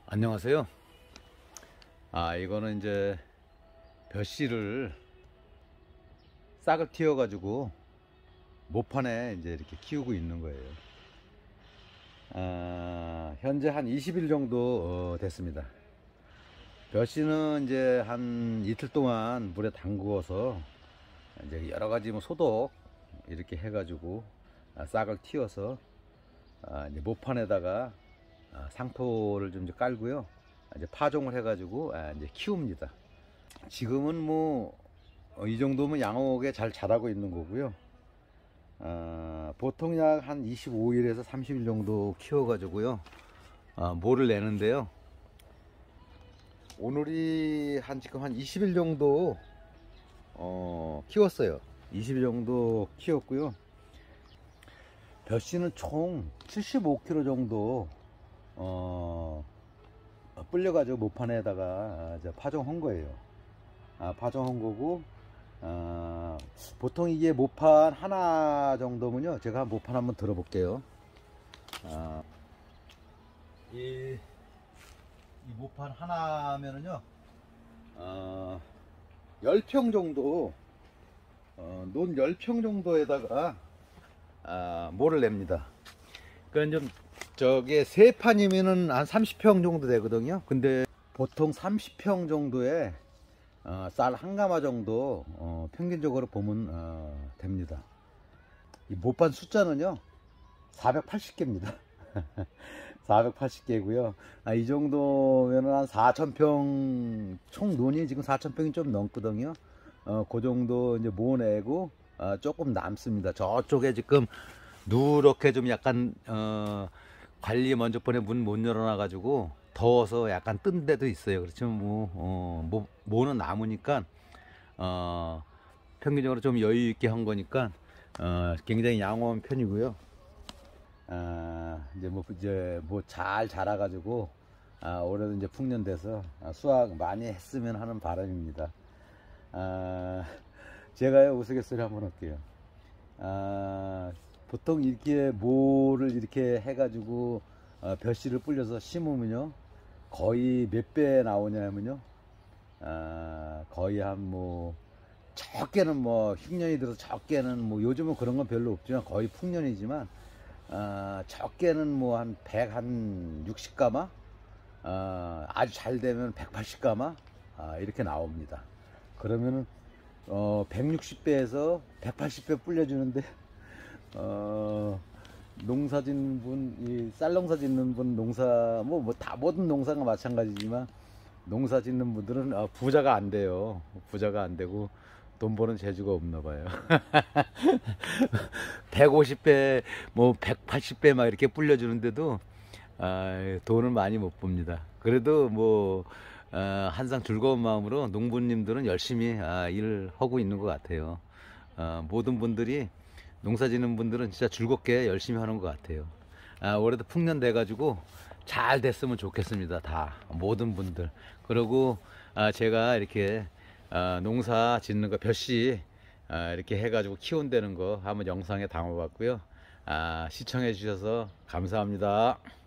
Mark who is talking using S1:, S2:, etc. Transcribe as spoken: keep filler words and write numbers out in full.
S1: 안녕하세요. 아, 이거는 이제 벼씨를 싹을 틔워 가지고 모판에 이제 이렇게 키우고 있는 거예요. 아, 현재 한 이십 일 정도 어, 됐습니다. 벼씨는 이제 한 이틀 동안 물에 담그어서 이제 여러 가지 뭐 소독 이렇게 해 가지고 아, 싹을 틔워서 아, 이제 모판에다가 아, 상토를 좀 깔고요. 이제 파종을 해가지고 아, 이제 키웁니다. 지금은 뭐 이 정도면 양호하게 잘 자라고 있는 거고요. 아, 보통 약 한 이십오 일에서 삼십 일 정도 키워가지고요. 아, 모를 내는데요. 오늘이 한 지금 한 이십 일 정도 어, 키웠어요. 이십 일 정도 키웠고요. 벼씨는 총 칠십오 킬로그램 정도 어, 불려가지고 모판에다가 파종한 거예요. 아, 파종한 거고, 아, 보통 이게 모판 하나 정도면요. 제가 모판 한번 들어볼게요. 아, 이, 이 모판 하나면은요, 어, 십 평 정도, 어, 논 십 평 정도에다가, 아, 모를 냅니다. 그러니까 좀 저게 세 판이면은 한 삼십 평 정도 되거든요. 근데 보통 삼십 평 정도에 어, 쌀 한 가마 정도 어, 평균적으로 보면 어, 됩니다. 이 못판 숫자는요 사백팔십 개입니다. 사백팔십 개고요. 아, 이 정도면은 한 사천 평 총 논이 지금 사천 평이 좀 넘거든요. 어, 그 정도 이제 모내고 어, 조금 남습니다. 저쪽에 지금 누렇게 좀 약간 어, 관리 먼저 번에 문 못 열어놔 가지고 더워서 약간 뜬 데도 있어요. 그렇지만 뭐, 어, 뭐 모는 남으니까 어, 평균적으로 좀 여유 있게 한 거니까 어, 굉장히 양호한 편이고요. 아, 이제 뭐 이제 뭐 잘 자라 가지고 아, 올해도 이제 풍년돼서 수확 많이 했으면 하는 바람입니다. 아, 제가요 우스갯소리 한번 할게요. 아, 보통 이렇게 모를 이렇게 해가지고 어, 벼씨를 불려서 심으면요 거의 몇 배 나오냐면요 아, 거의 한 뭐 적게는 뭐 흉년이 들어서 적게는 뭐 요즘은 그런 건 별로 없지만 거의 풍년이지만 아, 적게는 뭐 한 백 한 육십 가마 아, 아주 잘 되면 백팔십 가마 아, 이렇게 나옵니다. 그러면은 어, 백육십 배에서 백팔십 배 불려주는데 어, 농사 짓는 분, 이 쌀농사 짓는 분, 농사, 뭐, 뭐, 다, 모든 농사가 마찬가지지만, 농사 짓는 분들은, 어, 부자가 안 돼요. 부자가 안 되고, 돈 버는 재주가 없나 봐요. 백오십 배, 뭐, 백팔십 배 막 이렇게 불려주는데도, 아, 돈을 많이 못 봅니다. 그래도 뭐, 어, 항상 즐거운 마음으로 농부님들은 열심히 아, 일을 하고 있는 것 같아요. 어, 모든 분들이 농사 짓는 분들은 진짜 즐겁게 열심히 하는 것 같아요. 아, 올해도 풍년 돼가지고 잘 됐으면 좋겠습니다. 다 모든 분들. 그리고 아, 제가 이렇게 아, 농사 짓는 거 벼씨 아, 이렇게 해가지고 키운다는 거 한번 영상에 담아봤고요. 아, 시청해 주셔서 감사합니다.